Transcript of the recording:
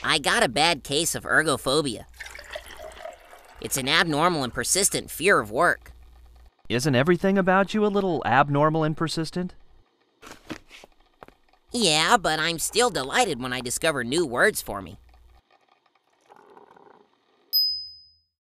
I got a bad case of ergophobia. It's an abnormal and persistent fear of work. Isn't everything about you a little abnormal and persistent? Yeah, but I'm still delighted when I discover new words for me.